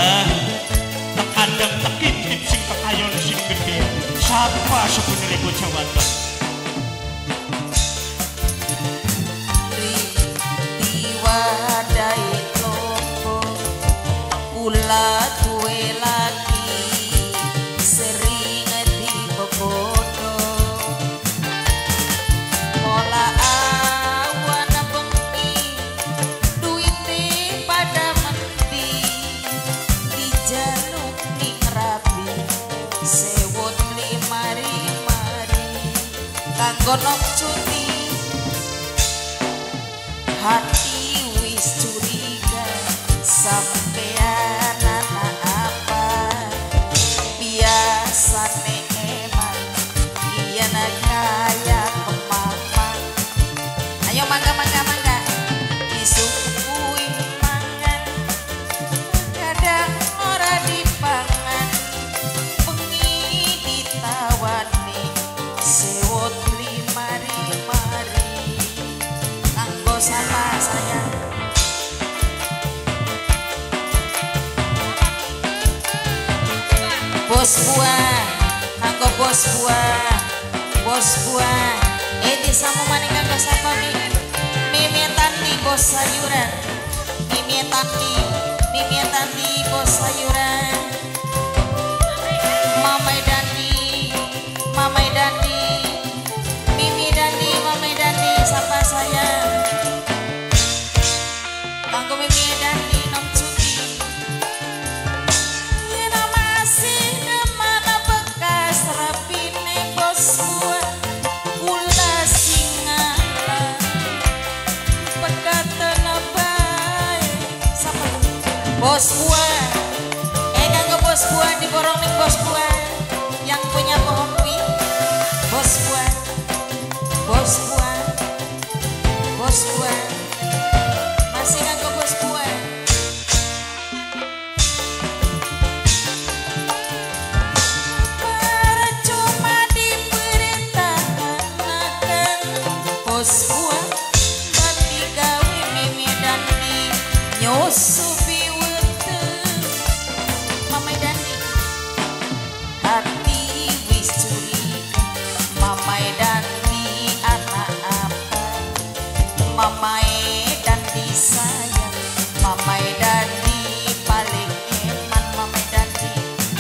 Tekadang tekintip sing kekayon sing gede. Siapa sebenarnya bocah wadon? Diwadahi lombo kula duwe lagi sering dibebodo mola awan bengi duite pada menti dijaluk ning rabi sewot limari-mari kanggo nok cuti hati wis curiga sampean anak apa biasane emang iya nak kaya kemamang ayo mangga disuguhi mangan kadang ora dipangan bengi ditawani sewot limari-mari kanggo sapa saya bos buah kanggo bos buah disamu maning kanggo sapa mimietan di bos sayuran mimietan di bos sayuran mamai dandi Mimi Dandi Mamai Dandi sapa saya kanggo Mimi Dandi nom cuti yen masih kemana bekas rapine bos buah kula singala pekatan bae sapa bos buah kanggo bos buah diborong ning bos buah yang punya pohon kuih bos buah masih kanggo bos buah percuma diperintahkan bos buah tapi gawe Mimi Dandi nyusupi weteng Mamai Dandi hati wis curiga Mamai Dandi anak apa Mamai Dandi sayang Mamai Dandi paling eman Mamai Dandi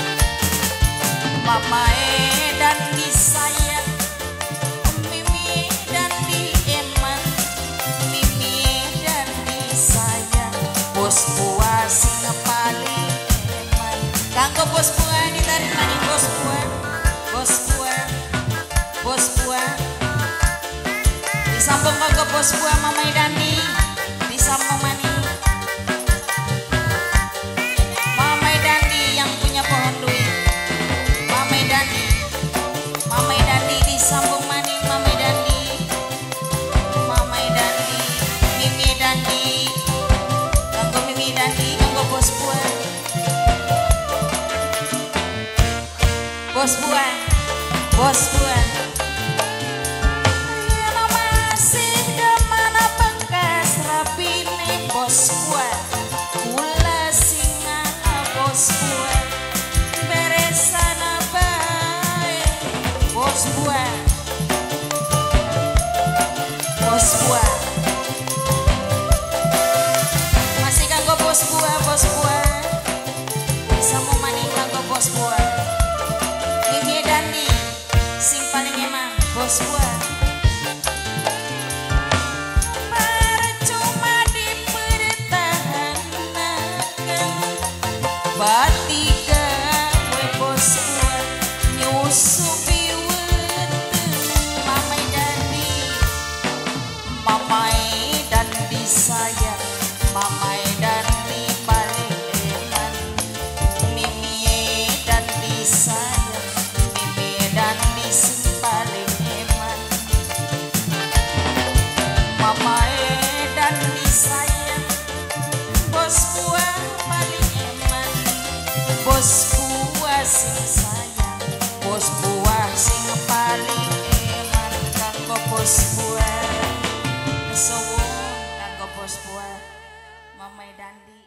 sayang Mimi Dandi eman Mimi Dandi sayang bos buah sing paling eman kanggo bos buah ditarik maning bos buah disambung kanggo bos buah Mamai Dandi disambung maning Mamai Dandi yang punya pohon duit Mamai Dandi disambung maning Mamai Dandi Mimi Dandi kanggo Mimi Dandi kanggo bos buah masih kemana bekas rapine bos buah kula singala bos buah beresan bae bos buah masih kanggo bos buah samu maning kanggo bos buah Mimi Dandi sing paling emang bos buah percuma dipertahankan bati gawe bos buah nyusupi weteng Mamai Dandi sayang Mamai Dandi paling eman Mimi Dandi sayang Mimi Dandi sing paling eman Mamai Dandi sayang bos buah paling eman bos buah sing sayang bos buah sing paling eman kanggo bos buah Mamai Dandi